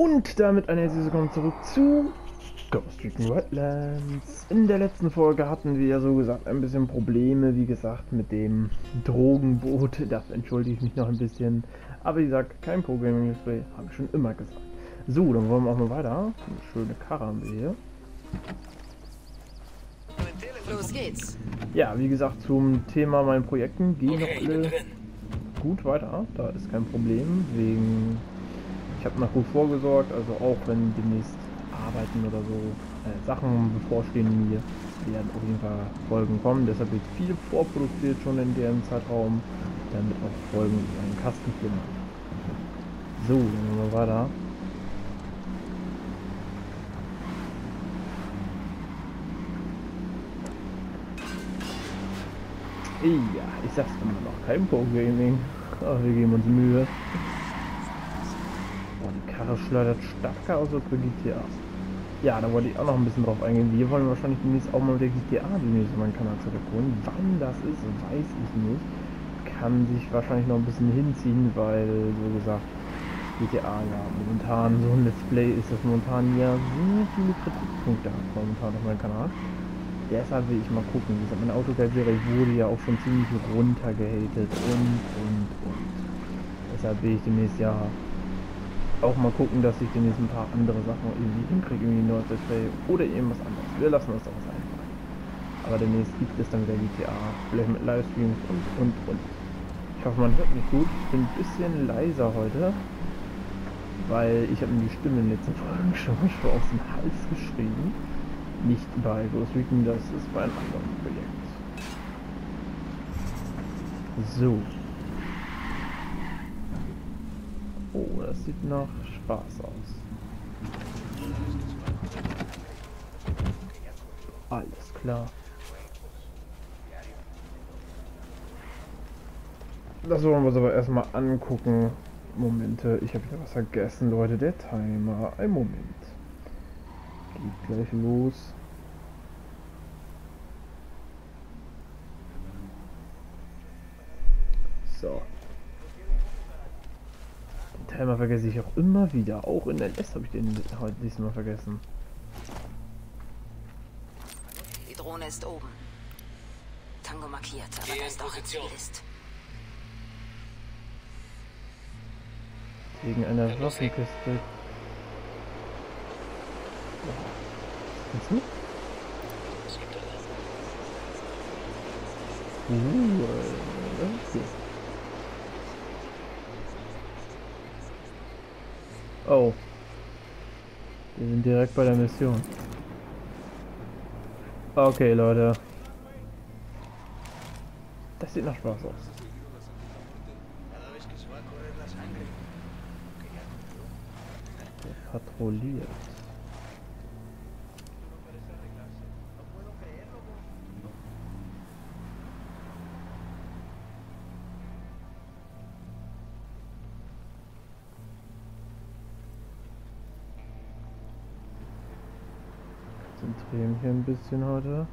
Und damit ein herzliches Willkommen zurück zu Ghost Recon Wildlands. In der letzten Folge hatten wir ja so gesagt ein bisschen Probleme, wie gesagt, mit dem Drogenboot. Dafür entschuldige ich mich noch ein bisschen. Aber wie gesagt, kein Problem, habe ich schon immer gesagt. So, dann wollen wir auch mal weiter. Eine schöne Karre haben wir hier. Los geht's. Ja, wie gesagt, zum Thema meinen Projekten gehen noch alle gut weiter. Da ist kein Problem, wegen... Ich habe noch gut vorgesorgt, also auch wenn demnächst Arbeiten oder so Sachen bevorstehen mir, werden auf jeden Fall Folgen kommen. Deshalb wird viel vorproduziert schon in dem Zeitraum, damit auch Folgen einen Kasten flimmern. So, dann gehen wir weiter. Ja, ich sag's immer noch, kein Pro-Gaming, aber wir geben uns Mühe. Die Karre schleudert stärker aus als bei GTA. Ja, da wollte ich auch noch ein bisschen drauf eingehen. Wir wollen wahrscheinlich demnächst auch mal mit der GTA demnächst auf meinen Kanal zurückholen. Wann das ist, weiß ich nicht. Kann sich wahrscheinlich noch ein bisschen hinziehen, weil, so gesagt, GTA ja momentan so ein Let's Play ist, das momentan ja so viele Kritikpunkte hat momentan auf meinem Kanal. Deshalb will ich mal gucken. Wie gesagt, meine Autoguide-Serie wurde ja auch schon ziemlich runtergehatet und. Deshalb will ich demnächst ja auch mal gucken, dass ich demnächst ein paar andere Sachen irgendwie hinkriege, irgendwie ein neues Display oder irgendwas anderes. Wir lassen uns da was einfallen. Aber demnächst gibt es dann wieder GTA, vielleicht mit Livestreams und. Ich hoffe, man hört mich gut. Ich bin ein bisschen leiser heute, weil ich habe mir die Stimme in den letzten Folgen schon aus dem Hals geschrieben. Nicht bei Ghost Recon, das ist bei einem anderen Projekt. So. Oh, das sieht nach Spaß aus. Alles klar. Das wollen wir uns aber erstmal angucken. Momente, ich habe wieder was vergessen, Leute. Der Timer. Ein Moment. Geht gleich los. So. Den Timer vergesse ich auch immer wieder. Auch in LS habe ich den heute diesmal vergessen. Die Drohne ist oben. Tango markiert, aber da ist auch ein Ziel ist. Wegen einer Waffenkiste. Kannst du? Okay. Oh. Wir sind direkt bei der Mission. Okay, Leute. Das sieht nach Spaß aus. Der patrouilliert. Konzentrieren hier ein bisschen heute.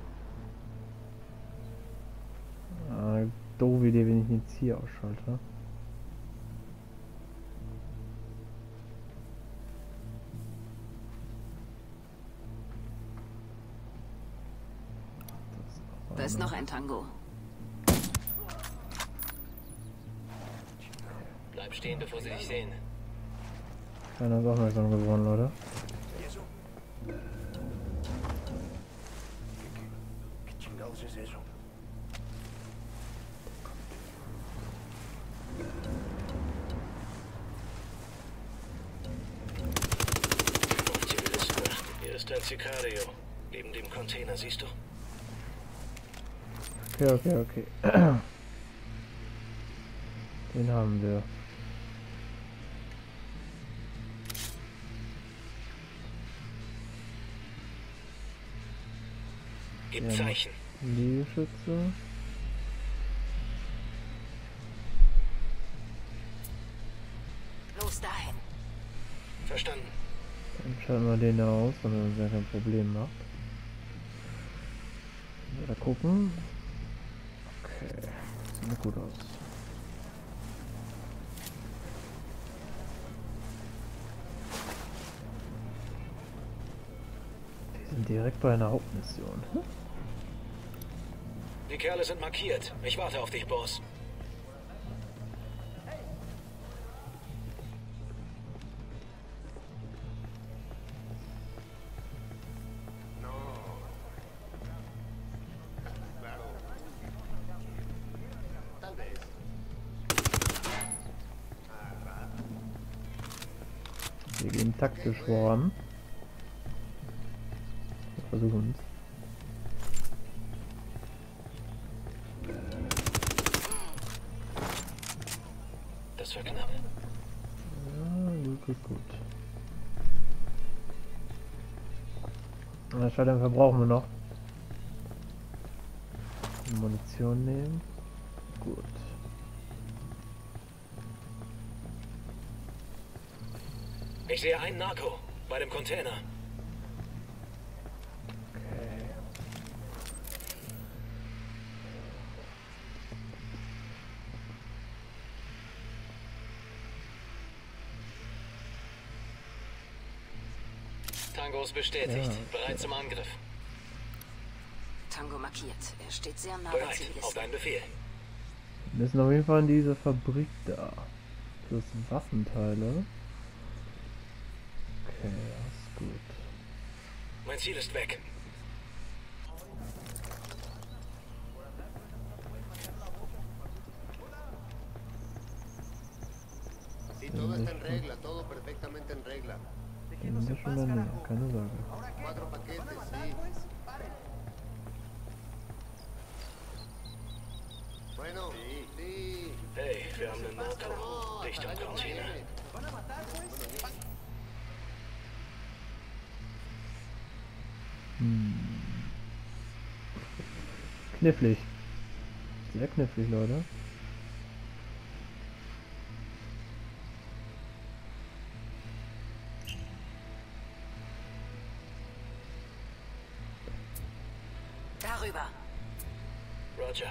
Doofe Idee, wenn ich jetzt hier ausschalte. Da ist noch ein Tango. Bleib stehen, bevor sie dich sehen. Keiner ist aufmerksam geworden, Leute. Hier ist ein Sicario. Neben dem Container, siehst du? Okay. Den haben wir. Gib Zeichen. Liegestütze. Los dahin. Verstanden. Dann schalten wir den aus, damit er uns ja kein Problem macht. Wieder gucken. Okay. Sieht gut aus. direkt bei einer Hauptmission. Die Kerle sind markiert. Ich warte auf dich, Boss. Wir gehen taktisch voran. Wir versuchen es. Das war knapp. Ja, gut, gut, gut. Na, Schalldämpfer brauchen wir noch. Munition nehmen. Gut. Ich sehe einen Narco bei dem Container. Okay. Tango ist bestätigt. Ja. Bereit zum Angriff. Tango markiert. Er steht sehr nah bei Bereit. Auf Zivilisten. deinen Befehl. Wir müssen auf jeden Fall in diese Fabrik da. Plus Waffenteile. Okay, das ist gut. Mein Ziel ist weg. Sí, todo está en regla, todo perfectamente en regla. Den sind wir schon in der Nähe, keine Sorge. 4 paquetes, sí. Bueno, sí. Hey, wir haben einen Narco. Dicht am Container. Knifflig. Sehr knifflig, Leute. Darüber. Roger.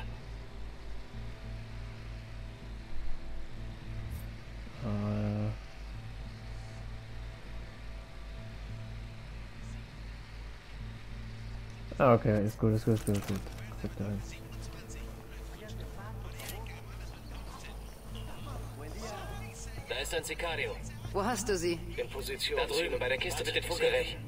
Okay, ist gut, ist gut, ist gut, ist gut. Guck da hin. Da ist ein Sicario. Wo hast du sie? In Position. Da drüben bei der Kiste mit den Funkgeräten.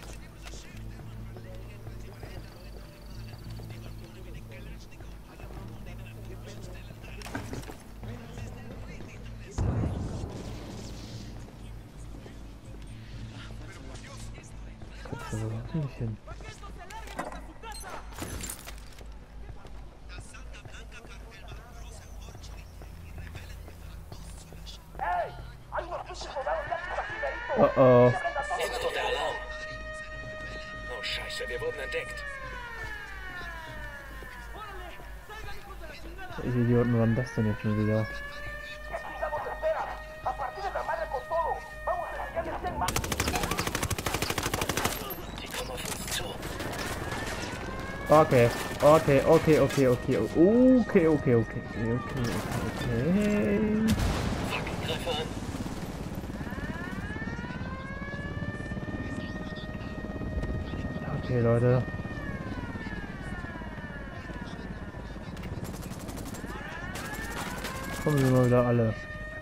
Kriegst du überhaupt nicht hin. Oh oh. Hier wird doch der Alarm. Oh Scheiße, wir wurden entdeckt. Welche Idioten waren das denn jetzt schon wieder? Die kommen auf uns zu. Okay, okay, okay, okay, okay, okay, okay, okay, okay, okay. Fuck, greife an. Okay, Leute. Kommen wir mal wieder alle.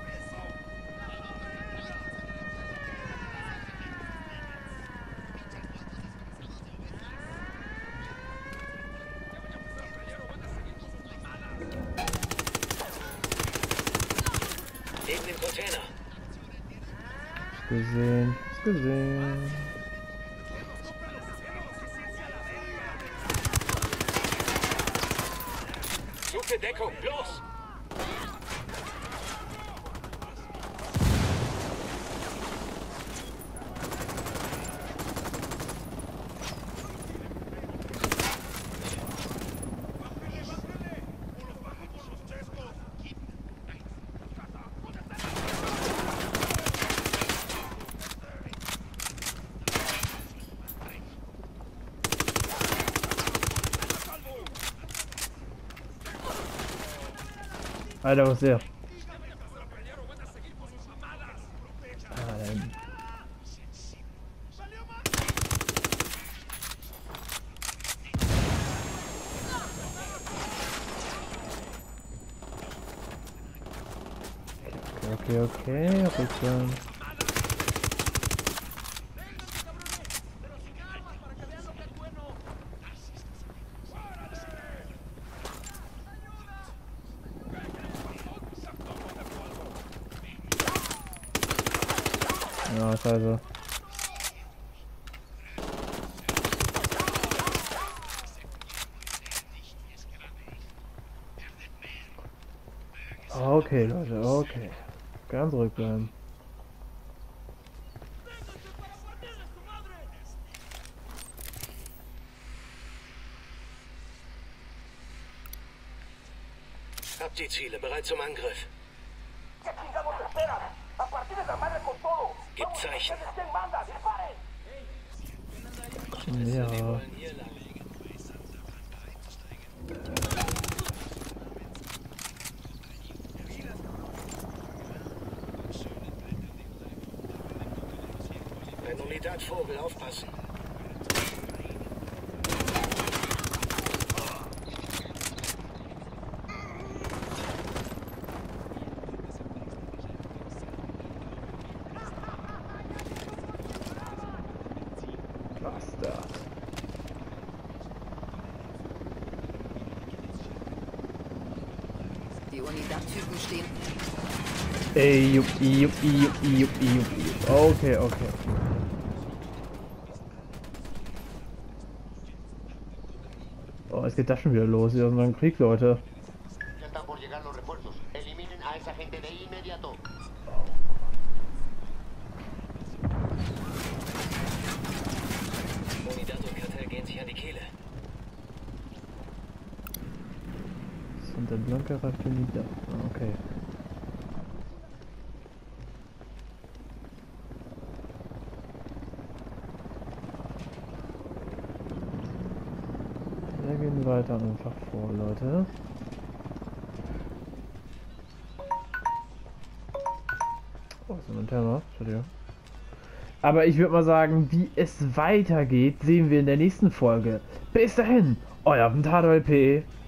Neben dem Container. Gesehen, gesehen. Suche Deckung, los! Alter, was ist der? Ah, da hinten. Okay, Rückgang. Ja, scheiße. Okay, Leute, okay. Ganz ruhig bleiben. Habt die Ziele bereit zum Angriff. Gibt Zeichen. Ja. Die wollen hier lang. Ein Unidad-Vogel, aufpassen. Bastard. Die Unidad-Typen stehen. Ey, jupp. Okay, okay. Oh, es geht das schon wieder los. Hier ist ein Krieg, Leute. Ya están por llegar los refuerzos. Eliminen a esa gente de inmediato. Unidad und Kartell gehen sich an die Kehle. Santa Blanca Raffinita. Okay. Wir gehen weiter einfach vor, Leute. Oh, ist ein Thema. Entschuldigung. Aber ich würde mal sagen, wie es weitergeht, sehen wir in der nächsten Folge. Bis dahin, euer Ventado LP.